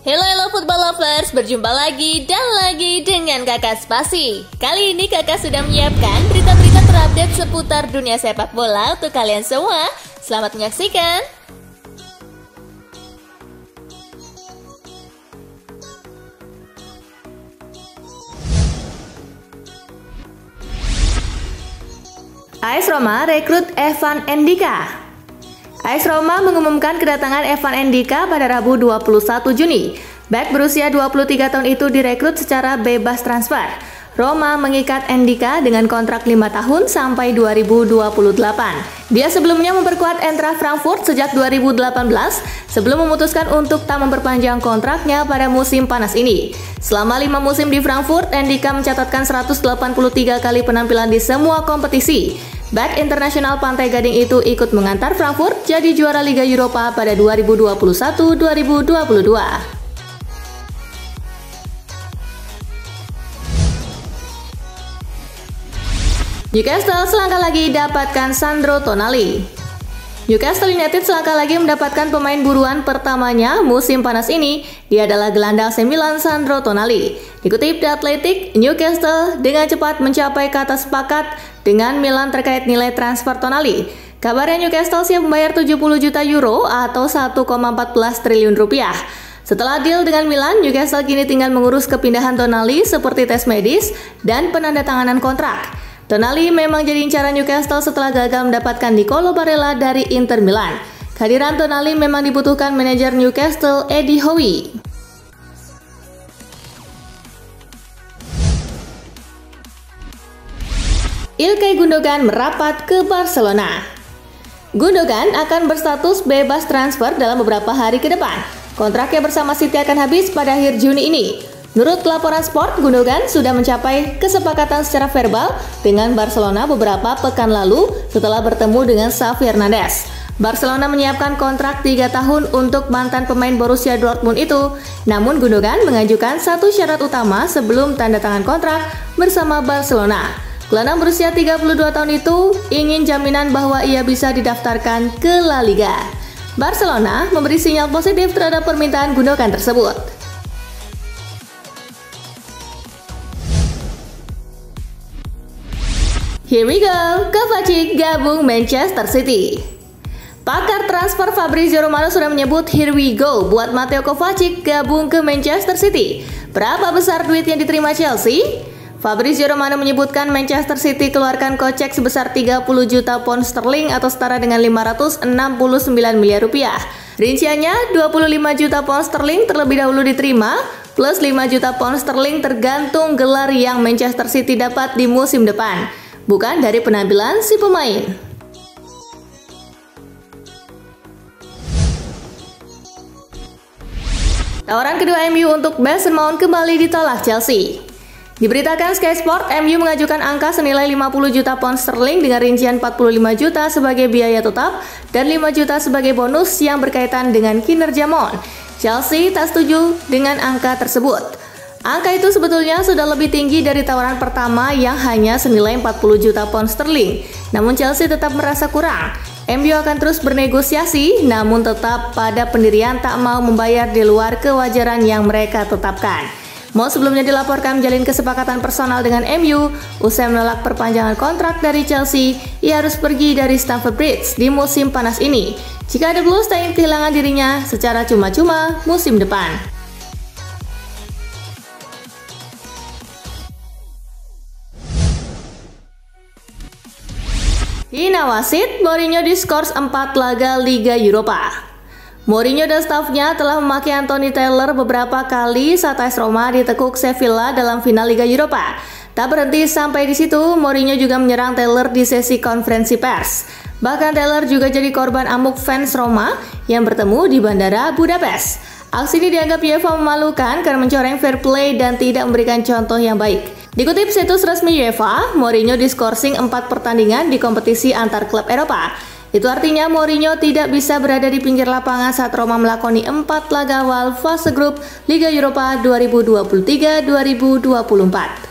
Hello football lovers, berjumpa lagi dan lagi dengan Kakak Spasi. Kali ini Kakak sudah menyiapkan berita-berita terupdate seputar dunia sepak bola untuk kalian semua. Selamat menyaksikan. AS Roma rekrut Evan Endika. AS Roma mengumumkan kedatangan Evan Endika pada Rabu 21 Juni. Bek berusia 23 tahun itu direkrut secara bebas transfer. Roma mengikat Endika dengan kontrak 5 tahun sampai 2028. Dia sebelumnya memperkuat Eintracht Frankfurt sejak 2018 sebelum memutuskan untuk tak memperpanjang kontraknya pada musim panas ini. Selama 5 musim di Frankfurt, Endika mencatatkan 183 kali penampilan di semua kompetisi. Bek internasional Pantai Gading itu ikut mengantar Frankfurt jadi juara Liga Eropa pada 2021-2022. Newcastle selangkah lagi dapatkan Sandro Tonali. Newcastle United selangkah lagi mendapatkan pemain buruan pertamanya musim panas ini. Dia adalah gelandang AC Milan Sandro Tonali. Dikutip The Athletic, Newcastle dengan cepat mencapai kata sepakat dengan Milan terkait nilai transfer Tonali. Kabarnya Newcastle siap membayar 70 juta euro atau 1,14 triliun rupiah. Setelah deal dengan Milan, Newcastle kini tinggal mengurus kepindahan Tonali seperti tes medis dan penandatanganan kontrak. Tonali memang jadi incaran Newcastle setelah gagal mendapatkan Nicolo Barella dari Inter Milan. Kehadiran Tonali memang dibutuhkan manajer Newcastle Eddie Howe. Ilkay Gundogan merapat ke Barcelona. Gundogan akan berstatus bebas transfer dalam beberapa hari ke depan. Kontraknya bersama City akan habis pada akhir Juni ini. Menurut laporan Sport, Gundogan sudah mencapai kesepakatan secara verbal dengan Barcelona beberapa pekan lalu setelah bertemu dengan Xavi Hernandez. Barcelona menyiapkan kontrak 3 tahun untuk mantan pemain Borussia Dortmund itu. Namun Gundogan mengajukan satu syarat utama sebelum tanda tangan kontrak bersama Barcelona. Gelandang berusia 32 tahun itu ingin jaminan bahwa ia bisa didaftarkan ke La Liga. Barcelona memberi sinyal positif terhadap permintaan Gundogan tersebut. Here we go, Kovacic gabung Manchester City. Pakar transfer Fabrizio Romano sudah menyebut here we go buat Matteo Kovacic gabung ke Manchester City. Berapa besar duit yang diterima Chelsea? Fabrizio Romano menyebutkan Manchester City keluarkan kocek sebesar 30 juta pound sterling atau setara dengan 569 miliar rupiah. Rinciannya 25 juta pound sterling terlebih dahulu diterima, plus 5 juta pound sterling tergantung gelar yang Manchester City dapat di musim depan, bukan dari penampilan si pemain. Tawaran kedua MU untuk Mason Mount kembali ditolak Chelsea. Diberitakan Sky Sport, MU mengajukan angka senilai 50 juta pound sterling dengan rincian 45 juta sebagai biaya tetap dan 5 juta sebagai bonus yang berkaitan dengan kinerja Mount. Chelsea tak setuju dengan angka tersebut. Angka itu sebetulnya sudah lebih tinggi dari tawaran pertama yang hanya senilai 40 juta pound sterling. Namun Chelsea tetap merasa kurang. MU akan terus bernegosiasi, namun tetap pada pendirian tak mau membayar di luar kewajaran yang mereka tetapkan. Mo sebelumnya dilaporkan menjalin kesepakatan personal dengan MU. Usai menolak perpanjangan kontrak dari Chelsea, ia harus pergi dari Stamford Bridge di musim panas ini. Jika The Blues tak ingin kehilangan dirinya secara cuma-cuma musim depan. Hina wasit, Mourinho diskors 4 laga Liga Eropa. Mourinho dan stafnya telah memaki Anthony Taylor beberapa kali saat AS Roma ditekuk Sevilla dalam final Liga Eropa. Tak berhenti sampai di situ, Mourinho juga menyerang Taylor di sesi konferensi pers. Bahkan Taylor juga jadi korban amuk fans Roma yang bertemu di Bandara Budapest. Aksi ini dianggap UEFA memalukan karena mencoreng fair play dan tidak memberikan contoh yang baik. Dikutip situs resmi UEFA, Mourinho diskorsing 4 pertandingan di kompetisi antar klub Eropa. Itu artinya Mourinho tidak bisa berada di pinggir lapangan saat Roma melakoni 4 laga awal fase grup Liga Eropa 2023-2024.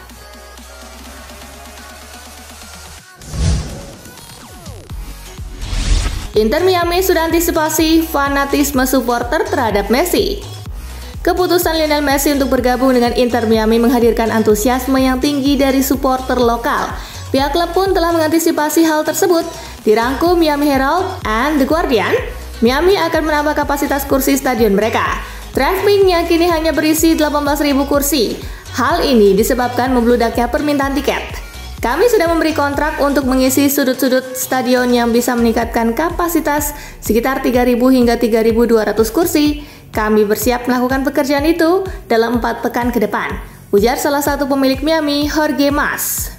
Inter Miami sudah antisipasi fanatisme supporter terhadap Messi. Keputusan Lionel Messi untuk bergabung dengan Inter Miami menghadirkan antusiasme yang tinggi dari supporter lokal. Pihak klub pun telah mengantisipasi hal tersebut. Dirangkum Miami Herald and The Guardian, Miami akan menambah kapasitas kursi stadion mereka. Traffic yang kini hanya berisi 18.000 kursi. Hal ini disebabkan membludaknya permintaan tiket. Kami sudah memberi kontrak untuk mengisi sudut-sudut stadion yang bisa meningkatkan kapasitas sekitar 3.000 hingga 3.200 kursi. Kami bersiap melakukan pekerjaan itu dalam 4 pekan ke depan, ujar salah satu pemilik Miami, Jorge Mas.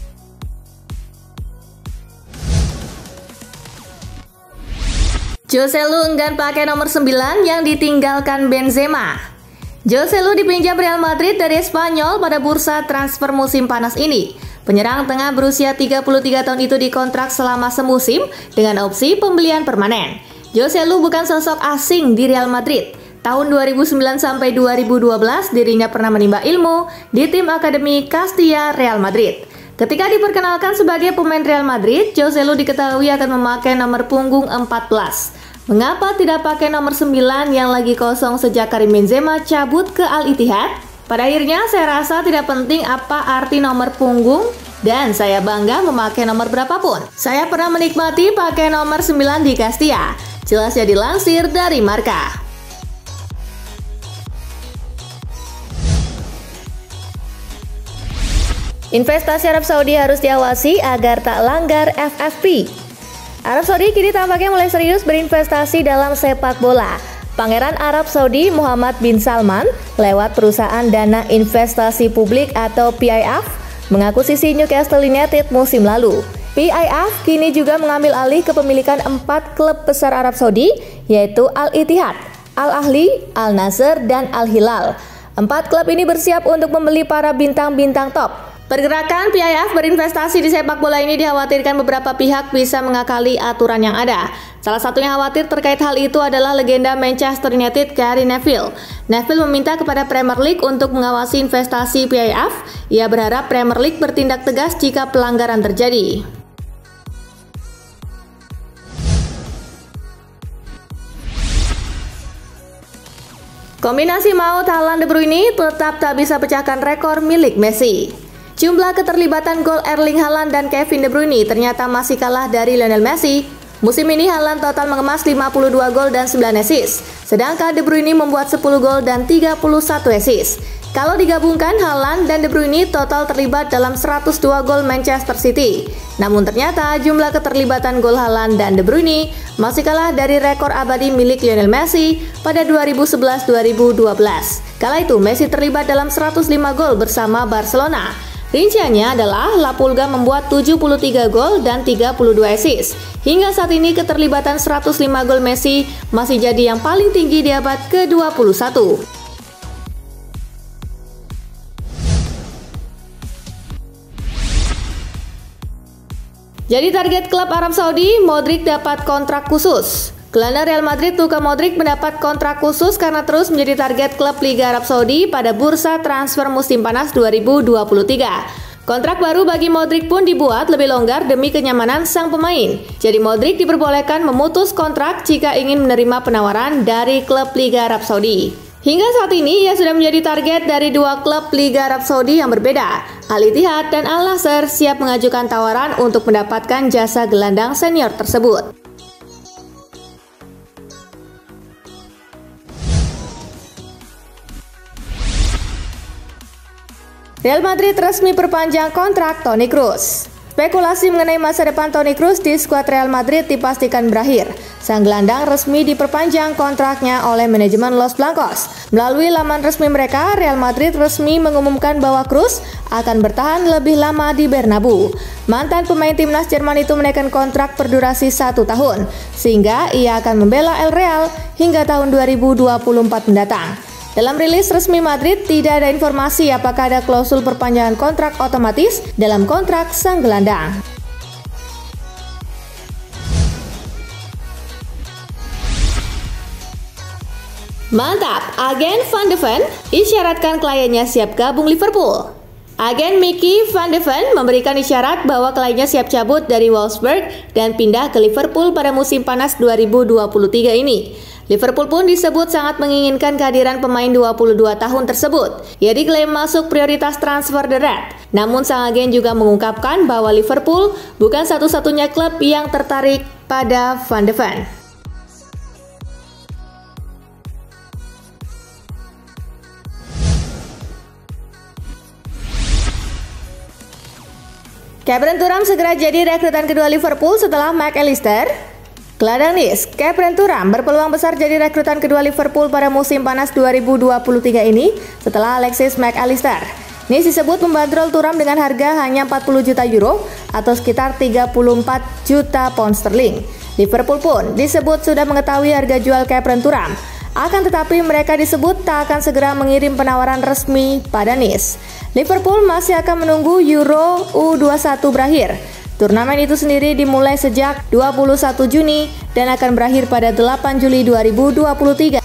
Joselu enggan pakai nomor 9 yang ditinggalkan Benzema. Joselu dipinjam Real Madrid dari Spanyol pada bursa transfer musim panas ini. Penyerang tengah berusia 33 tahun itu dikontrak selama semusim dengan opsi pembelian permanen. Joselu bukan sosok asing di Real Madrid. Tahun 2009 sampai 2012 dirinya pernah menimba ilmu di tim akademi Castilla Real Madrid. Ketika diperkenalkan sebagai pemain Real Madrid, Joselu diketahui akan memakai nomor punggung 14. Mengapa tidak pakai nomor 9 yang lagi kosong sejak Karim Benzema cabut ke Al Ittihad? Pada akhirnya saya rasa tidak penting apa arti nomor punggung dan saya bangga memakai nomor berapapun. Saya pernah menikmati pakai nomor 9 di Castilla. Jelasnya dilansir dari Marca. Investasi Arab Saudi harus diawasi agar tak langgar FFP. Arab Saudi kini tampaknya mulai serius berinvestasi dalam sepak bola. Pangeran Arab Saudi Muhammad bin Salman lewat perusahaan dana investasi publik atau PIF mengakuisisi Newcastle United musim lalu. PIF kini juga mengambil alih kepemilikan 4 klub besar Arab Saudi, yaitu Al Ittihad, Al Ahli, Al Nassr, dan Al Hilal. 4 klub ini bersiap untuk membeli para bintang-bintang top. Pergerakan PIF berinvestasi di sepak bola ini dikhawatirkan beberapa pihak bisa mengakali aturan yang ada. Salah satu yang khawatir terkait hal itu adalah legenda Manchester United Gary Neville. Neville meminta kepada Premier League untuk mengawasi investasi PIF. Ia berharap Premier League bertindak tegas jika pelanggaran terjadi. Kombinasi maut Haaland De Bruyne tetap tak bisa pecahkan rekor milik Messi. Jumlah keterlibatan gol Erling Haaland dan Kevin De Bruyne ternyata masih kalah dari Lionel Messi. Musim ini Haaland total mengemas 52 gol dan 9 assist, sedangkan De Bruyne membuat 10 gol dan 31 assist. Kalau digabungkan, Haaland dan De Bruyne total terlibat dalam 102 gol Manchester City. Namun ternyata jumlah keterlibatan gol Haaland dan De Bruyne masih kalah dari rekor abadi milik Lionel Messi pada 2011-2012. Kala itu Messi terlibat dalam 105 gol bersama Barcelona. Rinciannya adalah La Pulga membuat 73 gol dan 32 assist. Hingga saat ini keterlibatan 105 gol Messi masih jadi yang paling tinggi di abad ke-21. Jadi target klub Arab Saudi, Modric dapat kontrak khusus. Gelandang Real Madrid Luka Modric mendapat kontrak khusus karena terus menjadi target klub Liga Arab Saudi pada bursa transfer musim panas 2023. Kontrak baru bagi Modric pun dibuat lebih longgar demi kenyamanan sang pemain. Jadi Modric diperbolehkan memutus kontrak jika ingin menerima penawaran dari klub Liga Arab Saudi. Hingga saat ini ia sudah menjadi target dari 2 klub Liga Arab Saudi yang berbeda. Al Ittihad dan Al Nassr siap mengajukan tawaran untuk mendapatkan jasa gelandang senior tersebut. Real Madrid resmi perpanjang kontrak Toni Kroos. Spekulasi mengenai masa depan Toni Kroos di skuad Real Madrid dipastikan berakhir. Sang gelandang resmi diperpanjang kontraknya oleh manajemen Los Blancos. Melalui laman resmi mereka, Real Madrid resmi mengumumkan bahwa Kroos akan bertahan lebih lama di Bernabeu. Mantan pemain timnas Jerman itu menaikkan kontrak berdurasi 1 tahun, sehingga ia akan membela El Real hingga tahun 2024 mendatang. Dalam rilis resmi Madrid, tidak ada informasi apakah ada klausul perpanjangan kontrak otomatis dalam kontrak sang gelandang. Mantap, agen Van de Ven isyaratkan kliennya siap gabung Liverpool. Agen Mickey van de Ven memberikan isyarat bahwa kliennya siap cabut dari Wolfsburg dan pindah ke Liverpool pada musim panas 2023 ini. Liverpool pun disebut sangat menginginkan kehadiran pemain 22 tahun tersebut. Ia diklaim masuk prioritas transfer The Red. Namun sang agen juga mengungkapkan bahwa Liverpool bukan satu-satunya klub yang tertarik pada Van de Ven. Cameron Thuram segera jadi rekrutan kedua Liverpool setelah McAllister. Gelandang Nice, Cameron Thuram berpeluang besar jadi rekrutan kedua Liverpool pada musim panas 2023 ini setelah Alexis McAllister. Nice disebut membandrol Thuram dengan harga hanya 40 juta euro atau sekitar 34 juta pound sterling. Liverpool pun disebut sudah mengetahui harga jual Cameron Thuram. Akan tetapi mereka disebut tak akan segera mengirim penawaran resmi pada Nice. Liverpool masih akan menunggu Euro U21 berakhir. Turnamen itu sendiri dimulai sejak 21 Juni dan akan berakhir pada 8 Juli 2023.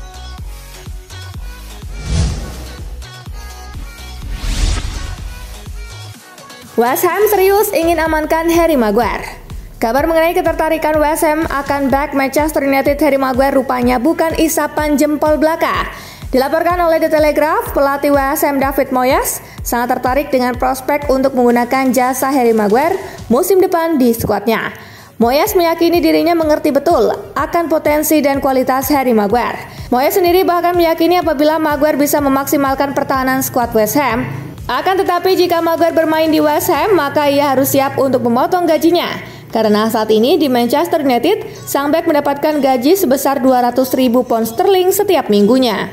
West Ham serius ingin amankan Harry Maguire. Kabar mengenai ketertarikan West Ham akan back Manchester United Harry Maguire rupanya bukan isapan jempol belaka. Dilaporkan oleh The Telegraph, pelatih West Ham David Moyes sangat tertarik dengan prospek untuk menggunakan jasa Harry Maguire musim depan di skuadnya. Moyes meyakini dirinya mengerti betul akan potensi dan kualitas Harry Maguire. Moyes sendiri bahkan meyakini apabila Maguire bisa memaksimalkan pertahanan skuad West Ham. Akan tetapi jika Maguire bermain di West Ham, maka ia harus siap untuk memotong gajinya. Karena saat ini di Manchester United, sang bek mendapatkan gaji sebesar 200.000 pound sterling setiap minggunya.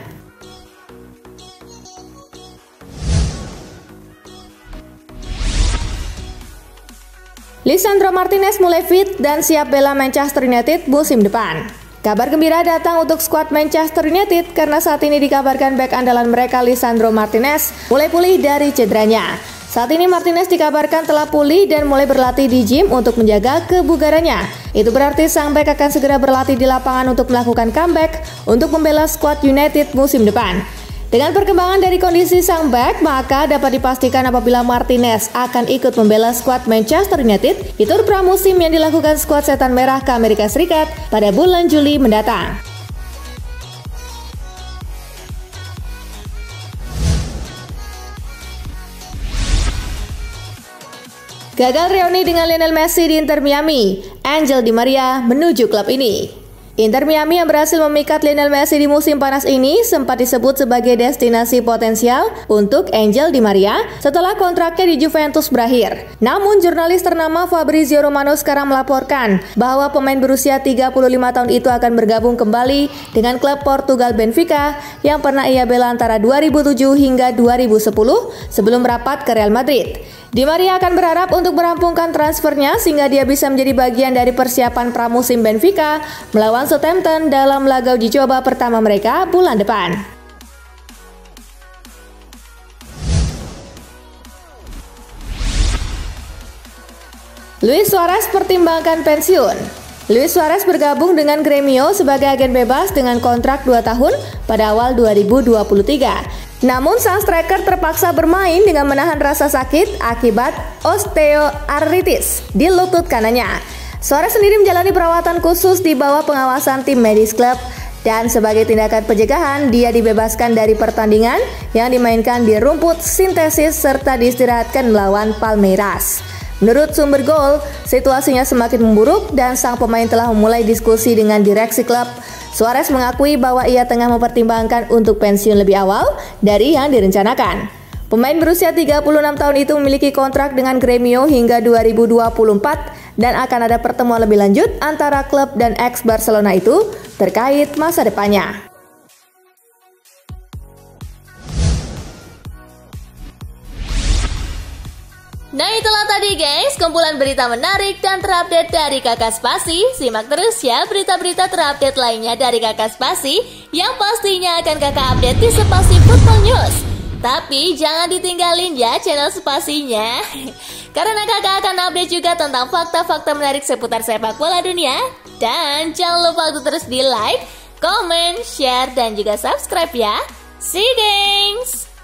Lisandro Martinez mulai fit dan siap bela Manchester United musim depan. Kabar gembira datang untuk skuad Manchester United karena saat ini dikabarkan bek andalan mereka Lisandro Martinez mulai pulih dari cederanya. Saat ini Martinez dikabarkan telah pulih dan mulai berlatih di gym untuk menjaga kebugarannya. Itu berarti sang bek akan segera berlatih di lapangan untuk melakukan comeback untuk membela skuad United musim depan. Dengan perkembangan dari kondisi sang bek, maka dapat dipastikan apabila Martinez akan ikut membela skuad Manchester United di tur pramusim yang dilakukan skuad Setan Merah ke Amerika Serikat pada bulan Juli mendatang. Gagal reuni dengan Lionel Messi di Inter Miami, Angel Di Maria menuju klub ini. Inter Miami yang berhasil memikat Lionel Messi di musim panas ini sempat disebut sebagai destinasi potensial untuk Angel Di Maria setelah kontraknya di Juventus berakhir. Namun jurnalis ternama Fabrizio Romano sekarang melaporkan bahwa pemain berusia 35 tahun itu akan bergabung kembali dengan klub Portugal Benfica yang pernah ia bela antara 2007 hingga 2010 sebelum merapat ke Real Madrid. Di Maria akan berharap untuk merampungkan transfernya sehingga dia bisa menjadi bagian dari persiapan pramusim Benfica melawan Southampton dalam laga uji coba pertama mereka bulan depan. Luis Suarez pertimbangkan pensiun. Luis Suarez bergabung dengan Gremio sebagai agen bebas dengan kontrak 2 tahun pada awal 2023. Namun sang striker terpaksa bermain dengan menahan rasa sakit akibat osteoartritis di lutut kanannya. Suarez sendiri menjalani perawatan khusus di bawah pengawasan tim medis klub dan sebagai tindakan pencegahan dia dibebaskan dari pertandingan yang dimainkan di rumput sintesis serta diistirahatkan melawan Palmeiras. Menurut sumber Gol, situasinya semakin memburuk dan sang pemain telah memulai diskusi dengan direksi klub. Suarez mengakui bahwa ia tengah mempertimbangkan untuk pensiun lebih awal dari yang direncanakan. Pemain berusia 36 tahun itu memiliki kontrak dengan Gremio hingga 2024 dan akan ada pertemuan lebih lanjut antara klub dan ex-Barcelona itu terkait masa depannya. Nah itulah tadi guys, kumpulan berita menarik dan terupdate dari Kakak Spasi. Simak terus ya berita-berita terupdate lainnya dari Kakak Spasi yang pastinya akan kakak update di Spasi Football News. Tapi jangan ditinggalin ya channel Spasinya karena kakak akan update juga tentang fakta-fakta menarik seputar sepak bola dunia. Dan jangan lupa untuk terus di like, comment, share, dan juga subscribe ya. See you guys!